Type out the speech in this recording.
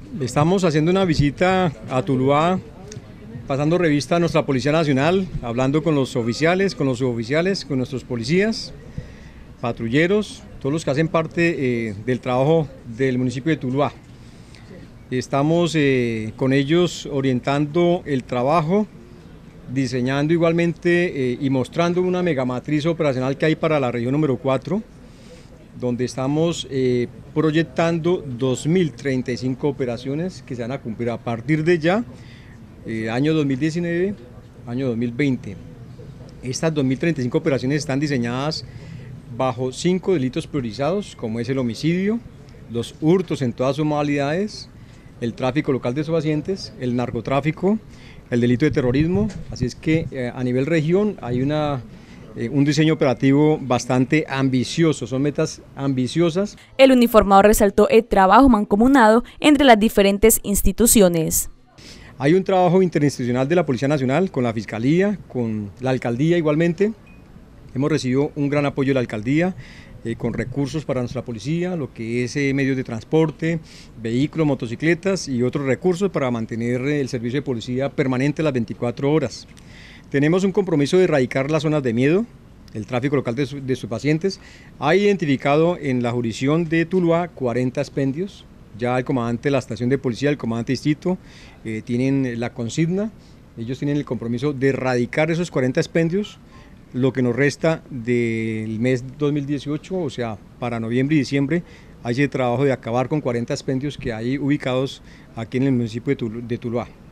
Estamos haciendo una visita a Tuluá, pasando revista a nuestra Policía Nacional, hablando con los oficiales, con los suboficiales, con nuestros policías, patrulleros, todos los que hacen parte del trabajo del municipio de Tuluá. Estamos con ellos orientando el trabajo, diseñando igualmente y mostrando una megamatriz operacional que hay para la región número 4, donde estamos proyectando 2035 operaciones que se van a cumplir a partir de ya, año 2019, año 2020. Estas 2035 operaciones están diseñadas bajo 5 delitos priorizados, como es el homicidio, los hurtos en todas sus modalidades, el tráfico local de estupefacientes, el narcotráfico, el delito de terrorismo. Así es que a nivel región hay un diseño operativo bastante ambicioso, son metas ambiciosas. El uniformado resaltó el trabajo mancomunado entre las diferentes instituciones. Hay un trabajo interinstitucional de la Policía Nacional con la Fiscalía, con la Alcaldía igualmente. Hemos recibido un gran apoyo de la Alcaldía con recursos para nuestra policía, lo que es medios de transporte, vehículos, motocicletas y otros recursos para mantener el servicio de policía permanente las 24 horas. Tenemos un compromiso de erradicar las zonas de miedo, el tráfico local de estupefacientes. Ha identificado en la jurisdicción de Tuluá 40 expendios. Ya el comandante de la estación de policía, el comandante distrito, tienen la consigna, ellos tienen el compromiso de erradicar esos 40 expendios, lo que nos resta del mes 2018, o sea, para noviembre y diciembre, hay ese trabajo de acabar con 40 expendios que hay ubicados aquí en el municipio de Tuluá.